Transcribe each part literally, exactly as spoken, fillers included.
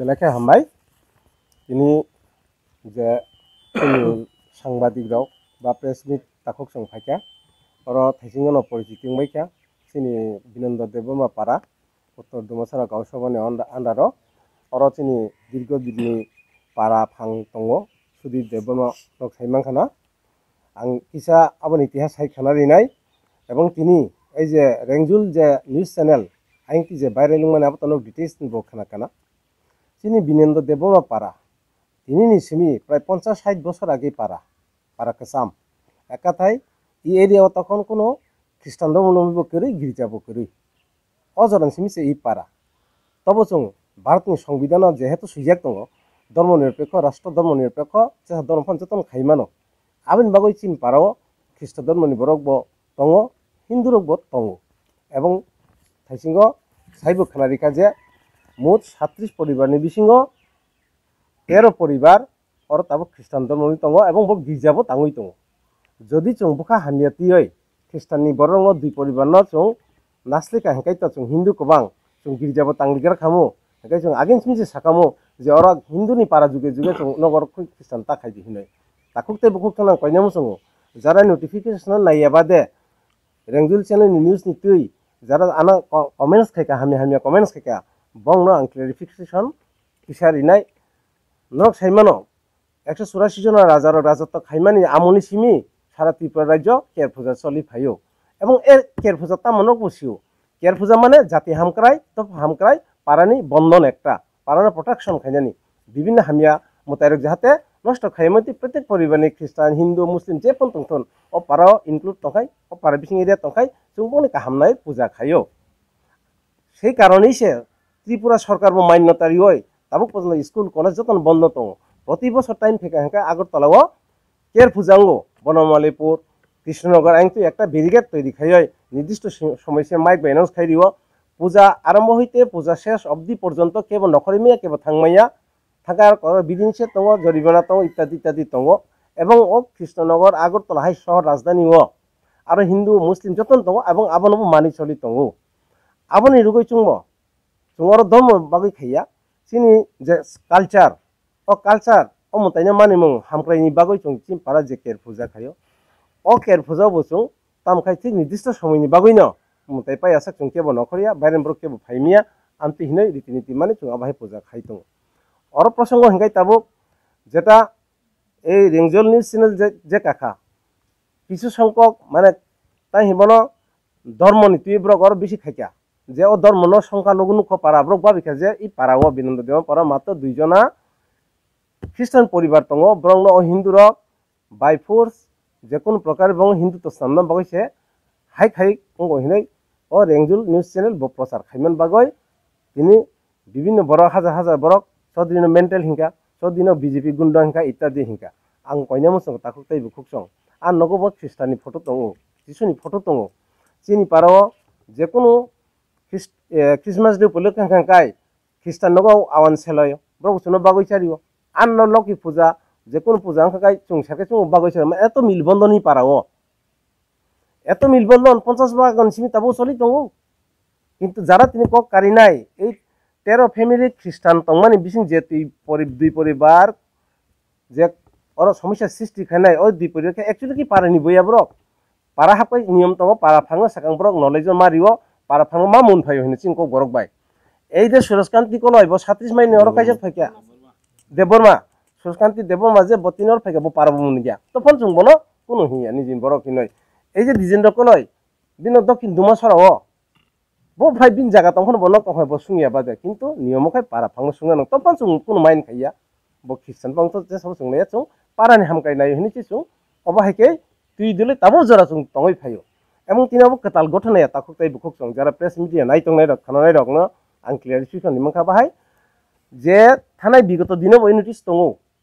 বেলাকে হামবাই ini je সাংবাদিক rok ba press meet takok song phaika oro thaisingono porichiting baika sini Binanda Debbarma para uttor Dumasara gausabani andaro oro sini dirgo dirni para phang tongo sudi Debbarma rok saimangkhana ang kisa aboni itihas saikkhana rinai ebong tini ei je rengjul je news channel aing ti je viral lungmani abotono details bo khana kana sini Binanda Debbarma para তিনি নিসিমি প্রায় পঞ্চাশ ষাট বছর আগে পারা পারা কাসাম একাথাই এই এরিয়াও তখন কোনো খ্রিস্টান ধর্মাবলম্বী বকরি গির্জা বকরি অজরান সিমিছে এই পারা তবে চং ভারতনি সংবিধান যেহেতু সুইজাক দङ ধর্মনিরপেক্ষ রাষ্ট্র ধর্মনিরপেক্ষ যেহা ধর্মফান যতন খাইমানো আবিন বাগৈ চিন পারাও খ্রিস্ট ধর্মনি বরক ব দङ হিন্দু রক ব দङ এবং থাইসিঙ্গ সাইবো খানারিকা যে মোট সাতত্রিশ পরিবারনি বিসিঙ্গ তেরো পরিবার और ताबो ख्रिस्टान धर्मनि दङ এবং बो गिर्जाबो ताङै दङ যদি जों बुखा हानियातियै ख्रिस्टाननि बरंग दुइ परिबारनो जों नास्लिका हेंकाइता जों हिंदू गोबां जों गिर्जाबो तांलिगार खामो हेंकाइ जों आगेन सिमसे साकामो जे अरा हिंदूनि पारा जुगे जुगे जों नगर ख्रिस्टान ताखाइदि हिनै ताकुकते बुकुक थाना कयनामो जों जारा नोटिफिकेशन नायाबा दे रेंजुल चैनलनि निउसनि तुइ जारा आना कमेन्ट्स खायका हामि हामिया कमेन्ट्स खायका बंनो आं क्लेरिफिकेशन किसारिनाय नक साइमानो एकशो चौरासी जन राजार राजत्व खाइमानि आमनि सिमी सारा त्रिपुरा राज्य केर फुजा चलि फायो एवं ए केर फुजा तामनक बसियो केर फुजा माने जाति हामक्राय तो हामक्राय पारानि बंधन एकटा पाराना प्रोटेक्शन खाइनानि विभिन्न हामिया मुतायरक जाहाते नष्ट खाइमति प्रत्येक परिवारनि ख्रिस्टान हिंदू मुस्लिम जे पन तंथन ओ पाराव इनक्लुड तंखाय ओ पारा बिसिं एरिया तंखाय जों बनि काहामनाय फुजा खायो সেই কারণেইসে त्रिपुरा सरकार बो मान्यतारि होय ताबुक पजन स्कुल कलेज जतन बंद दङ प्रति बছর टाइम फेका हेंका আগরতলাও केर फुजांगो बनमालीपुर कृष्णनगर आंतो একটা ব্যারিকেড তৈরি খাইয় নির্দিষ্ট সময়সে মাইক অ্যানাউন্স খাইরিও পূজা আরম্ভ হইতে পূজা শেষ অবধি পর্যন্ত কেবল নখরিমিয়া কেবল থাংমাইয়া থাকার বিধিনিষেধ দङ জরিমানা দङ ইত্যাদি ইত্যাদি দङ এবং ও কৃষ্ণনগর আগরতলা হাই শহর রাজধানী ও আর হিন্দু মুসলিম যতন দङ এবং আবনবো মানি চলি দङ আবনি রুগৈ চুংব চুংর ধর্ম বাগৈ খাইয়া sini je culture o culture o mutaina mani mung hamkraini bagoi chung chim para je ker puja khayo o ker puja bo chung tam khai thik nidishto somoyni bagoi no mutai pai asak chung kebo nokhoriya bairen brok kebo phaimiya amti hinai रीतिनीति mani chung abai puja khai tong or prosango hengai tabo jeta ei rengjol news channel je je kakha kichu সংখ্যক মানে তাই হিবনো ধর্ম নীতি Brock or বেশি খাইকা যে ও ধর্মনো সংখ্যা লঘুনুখ পারা Brock বাবিকা যে ই পারাও Binanda Debbarma পারা মাত্র দুইজনা খ্রিস্টান পরিবার দङ ব্রংনো ও হিন্দুর বাই ফোর্স যে কোন প্রকার এবং হিন্দুত্ব স্থান বাগৈছে হাই খাই অঙ্গ হিनै ও রেংজুল নিউজ চ্যানেল ব প্রচার খাইমান বাগৈ তিনি বিভিন্ন বড় হাজার হাজার বড়ক সদিন মেন্টাল হিংকা সদিন বিজেপি গুন্ডা হিংকা ইত্যাদি হিংকা আং কয়নামো সং তাকুকতাই বুকুক সং আর নগব খ্রিস্টানি ফটো দङ যিশুনি ফটো দङ চিনি পারাও যে কোনো Christmas day polo kang kang kai Christian nogo awan seloyo bro suno bagoi chariyo anno loki puja je kono puja ang kai chung sake chung bagoi char eto milbondoni parao eto milbondon পঞ্চাশ বাগান simi tabo soli tongo কিন্তু যারা তিনি cock কারি নাই এই তেরো family খ্রিস্টান তংমানি বিসিং যে তুই পরি দুই পরিবার যে ওর সমস্যা সৃষ্টি খায় নাই ওই দুই পরিবারকে অ্যাকচুয়ালি কি পারেনি বইয়া ব্রক পারা হাপাই নিয়ম তঙ্গ পারা ফাঙ্গ সাকাং ব্রক নলেজ মারিও para phang ma mun phayo hine chingko borok bai ei de suraskanti ko loibo সাতত্রিশ mile oro kaisa phaikia Debbarma suraskanti Debbarma je botinor phaikia bo parabo mun gya to phon chung bono kono hiya nijin borok hinoi ei je dijendra ko loi bino dokin Dumasara o bo phai bin jaga tongkhon bono tongkhoi bo sungya bade kintu niyomo khai para phang sunga no to phon chung kono main khaiya bo Christian bang to je sab sungle chung parani hamkai nai hini chi chung oba haike tui dile tabo jora chung tongoi phayo এবং তিনি আবো কাতাল গঠনে তাকুকতাই বুকুক সং যারা press media নাই তংনাই রক খানাই রক না আং ক্লিয়ারিফিকেশন নিমখা বাহাই যে থানায় বিগত দিনে বই নোটিস দङ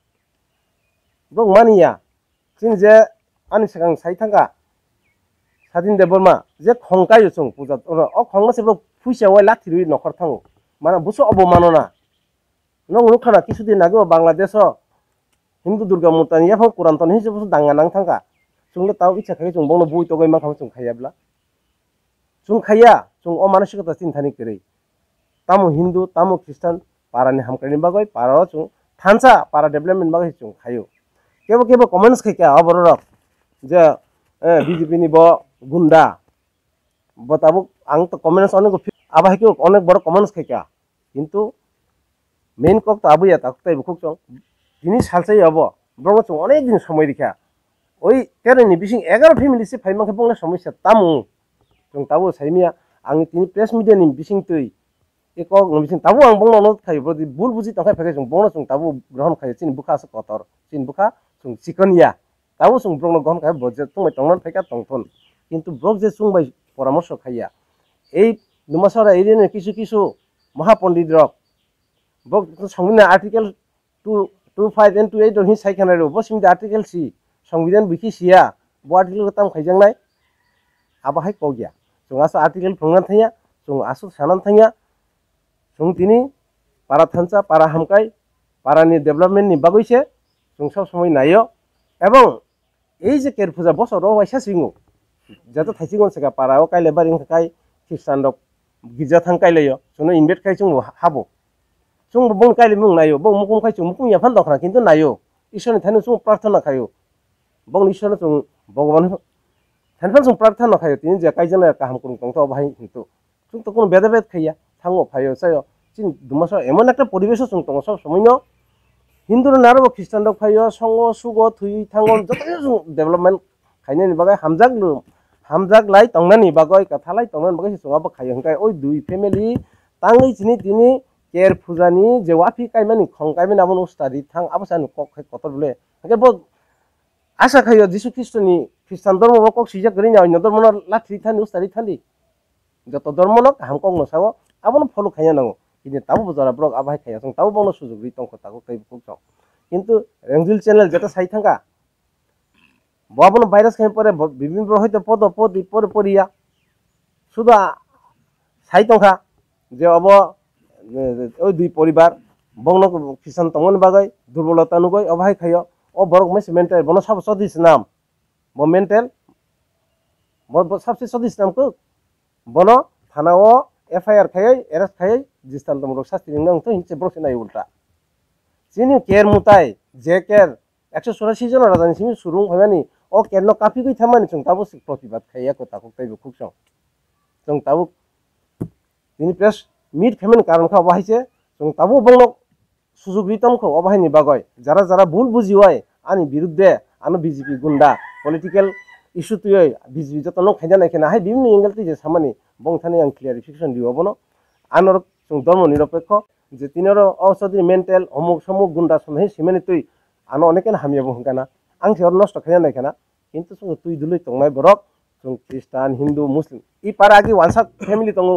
ব্রক মানিয়া চিন যে আনি সাগাং সাইথাঙ্গা স্বাধীন Debbarma যে খংকাই সং পূজা অ খংমাসে ব্রক ফুইসা ওই লাথিরুই নখর থাঙ্গো মানে বুসো অবমাননা নং রুখানা কিছুদিন আগে বাংলাদেশ হিন্দু দুর্গা মুতানিয়া ফ কুরান্তন হিসেবে বুসো দাঙ্গা নাং থাঙ্গা chung tao icha khai chung bongno bui to goi ma kham chung khaya bla chung khaya chung o manasikata tin thani kere tamo hindu tamo christian parani hamkani bagai para chung thansa para development bagai chung khayo kebo kebo comments khaika aborok je BJP ni bo gunda botabuk ang to comments onek aba hekyo onek bor comments khaika কিন্তু main কক তো আবুয়া তাকতাই বুকুক চং তিনি সালসাই হবো ব্রহ্ম চং অনেক দিন সময় রেখা ওই তেরোনি বিশিং এগারো ফ্যামিলি সে ফাইমাকে বংলা সমস্যা তামু চং তাবো সাইমিয়া आंनि तिनि प्रेस मीडिया नि बिसिं तै एक बिसिं ताबो आं बंनो न खायो बदि बुल बुजि तखाय फैखे जों बंनो जों ताबो ग्रहण खायो चिन बुखा स कतर चिन बुखा जों चिकनिया ताबो जों ब्रंनो ग्रहण खायो बजे तुमै तंगन फैका तंथन किंतु ब्रक जे जों बाय परामर्श खाया এই नुमासरा एरिया किछु किछु महापंडित रक ब्रक संविधान article two two five and two eight हि साइखानाय रो बसिम आर्टिकल सी संविधान बिखि सिया बो आर्टिकल ताम खायजांनाय आबाहाय कौगिया जों आसो आर्टिकल फंगनान थाया जों आसो सानान थाया जों तिनि पारा थानसा पारा हामकाय पारानि डेभलपमेन्ट नि बागैसे जों सब समय नायो एवं এই যে কের পূজা বছর ওয়াইসা সিংও যাতে থাইसिगन सेगा पाराव कायले बारिं खाय ख्रिस्टान रक गिरजा थां कायलेयो जों इनभाइट खाय जों हाबो जों बं कायले मुं नायो बं मुकुं खाय जों मुकुं याफान दखना किन्तु नायो ईश्वरनि थानो जों प्रार्थना खायो बं ईश्वर जों भगवान थानफान जों प्रार्थना खायो तिनि जे कायजन काहाम कुं तंथ बाहाय हिंतु जों तो कोन बेदा बेद खाया थांगो फायो सायो चिन दुमास एमन একটা পরিবেশ जों तंग सब समयनो हिंदु नारो ख्रिस्टान रक फायो संग सुग थुइ थांगन जत जों डेभलपमेन्ट खायनायनि बागै हामजाग लु हामजाग लाई तंगनानि बागै कथालाय तंगनानि बागै जोंआबो खायो हंकाय ओइ दुइ फेमिलि तांगै चिनि तिनि केर फुजानि जे वाफि कायमानि खंकायमानि आबो स्टाडि थां आबसानि कक कतर बले हंकाय बो आशा खायो जिसु ख्रिस्टनि ख्रिस्टान धर्म कक सिजा गरि ना अन्य धर्म लाथि थानि स्टाडि थानि जत धर्म न हामकं नसाव आबो फलो खाया नांगो किनि ताबो बजारा ब्लग आबाय खाया जों ताबो बनो सुजुग रि तंख तागो काय बुक किन्तु रेंजिल चैनल जेता साइ थांगा बाबन भाइरास खाय परे विभिन्न हयतो पद पदि पर परिया सुदा साइ तंखा जे अब ओइ दुइ परिवार बंगनो ख्रिस्टान तंगन बागै दुर्बलता नुगै अबाय खायो ओ बरक मेस मेंटेल बनो सब सदिस नाम बो मेंटेल बो सबसे सदिस नाम को बनो थानाव एफआईआर खायै एरेस्ट खायै जिस्तान तमरक शास्ति नंग तो हिंसे ब्रक नाय उल्टा जिनि केर मुताय जे केर एक सौ चौरासी जन राजानि सिमि सुरुं होयानि ओ केरनो काफि गै थामानि जों ताबो प्रतिबाद खाया को ताको ताइबो खुक्सं जों ताबो तिनि प्रेस मिट फेमेन कारण खा बाहायसे जों ताबो बंनो सुजुग रितमखौ अबाहायनि बागै जारा जारा भुल बुजिवाय आनि बिरुद्धे आनो बीजेपी गुंडा पॉलिटिकल इशू तुय बीजेपी जतनो खायना नायखेना हाय बिभिन्न एंगल ति जे सामानि बंथानि आं क्लियारिफिकेशन दियो बनो आनर जों धर्म निरपेक्ष जे तिनर औषधि मेंटेल अमुक समूह गुंडा सनहि सिमेनि तुय आनो अनेकेन हामियाबो हंगाना आं सेर नष्ट खायना नायखेना किन्तु जों तुय दुलै तंनाय बरक जों ख्रिस्टान हिंदू मुस्लिम इ पारागि वानसा फैमिली तंगो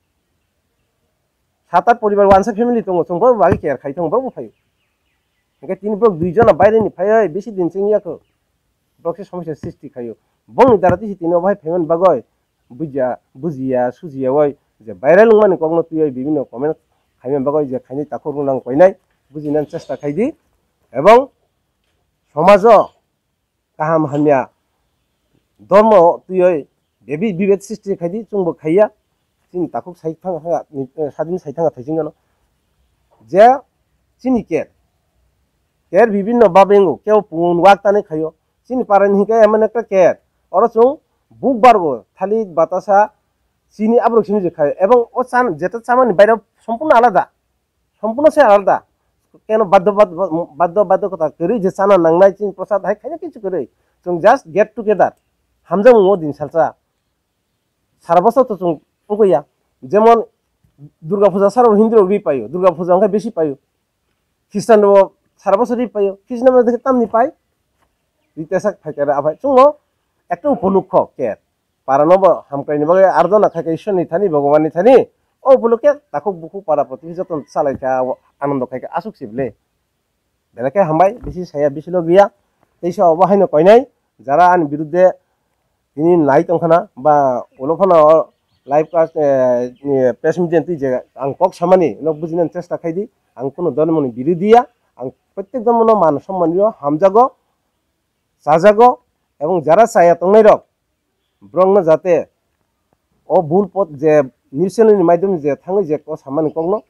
सात आठ परिवार वानसा फैमिली तंगो जों बो बागि केयार खाय तंगो बो फायो हंगे तिनि ब्रक दुइ जना बायरेनि फाय बेसि दिन सिंगियाखो ब्रकसे समस्या सृष्टि खायो बंनि दाराति तिनि अबाय फेमेन बागै बुजिया बुजिया सुजिया वय जे भाइराल माने कगनो तुय विभिन्न कमेन्ट खायमेन बागै जे खायनि ताखो रुनां कयनाय बुजिनान चेष्टा खायदि एवं समाज काहाम हामिया धर्म तुय बेबि विभेद सृष्टि खायदि जोंबो खायया चिन ताखो साइथां सादिन साइथां थाइसिंगनो जे चिनि केर केर विभिन्न बाबेंगो केव पुन वाक्ताने खायो चिनि पारानि हिकाय एमन एकटा केर और जों बुक बारगो थाली बातासा चिनि आब्रक्सिनि जे खायो एवं ओ सान जेता सामानि बायरा सम्पूर्ण आलादा सम्पूर्ण से आलादा केन बाद्य बाद्य बाद्य कथा करै जे साना नांनाय चिन प्रसाद हाय खायना किछु करै जों जस्ट गेट टुगेदर हामजा मो दिन सालसा सारा बছর तो जों ओगैया जेमन दुर्गा पूजा सारा हिंदू रि पायो दुर्गा पूजा अंका बेसी पायो ख्रिस्टान सारा बছর रि पायो ख्रिस्टान में तामनि पाय रितेसाक फायकारा आबाय जों একটা উপলক্ষ কের পারানব হামকাইনি বাগে আরদনা খাইকা ঈশ্বরনি থানি ভগবাননি থানি ও উপলক্ষে তাকো বুকু পারা প্রতি যতন চালাইকা আনন্দ খাইকা আসুক সিবলে বেলাকে হামবাই বেশি সায়া বেশিল গিয়া তেইশ অবহাইনো কয়নাই যারা আন বিরুদ্ধে তিনি নাই তংখানা বা ওলফানা লাইভ কাস্ট প্রেস মিডিয়া তুই যে আং কক সামানি ন বুঝিনান চেষ্টা খাইদি আং কোনো ধর্মনি বিরোধিয়া আং প্রত্যেক ধর্মনো মান সম্মানীয় হামজাগো সাজাগো এবং যারা চায়া তংনাই রক ব্রংনো যাতে ও ভুল পথ যে নিউজ চ্যানেলनि মাধ্যমে যে थाङो যে ক সামানি কগनो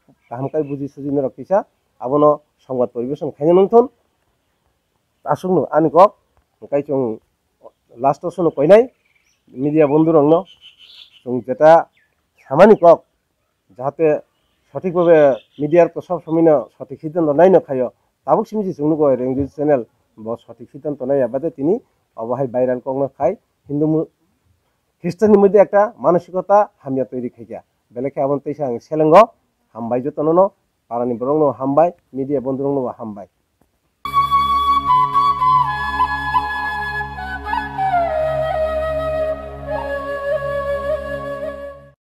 gahamkai buji sujini rok kisa abono সংবাদ পরিবেশন খাইনো নংথন আসুকনো ani kok kai chung last sono koinai media বন্ধু রংনো chung যেটা সামানি কক যাতে সঠিকভাবে মিডিয়ার তো সব সময় না সঠিক সিদ্ধান্ত নাই না খাইও তাবুক সিমিজি chung nugo রেঞ্জ চ্যানেল ব সঠিক সিদ্ধান্ত নাই আবাদে তিনি অবহাই ভাইরাল কংনো খাই হিন্দু খ্রিস্টানের মধ্যে একটা মানসিকতা হামিয়া তৈরি খাইয়া বেলেকে আমন তৈসা সেলেঙ্গ হামবাই যতননো পারানি বরংনো হামবাই মিডিয়া বন্ধু রংনো হামবাই